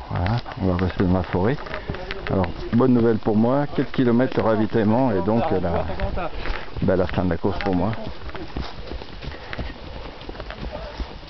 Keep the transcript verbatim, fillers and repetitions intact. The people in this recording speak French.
Voilà, on va rester dans la forêt. Alors, bonne nouvelle pour moi, quelques kilomètres le ravitaillement et donc la, ben, la fin de la course pour moi.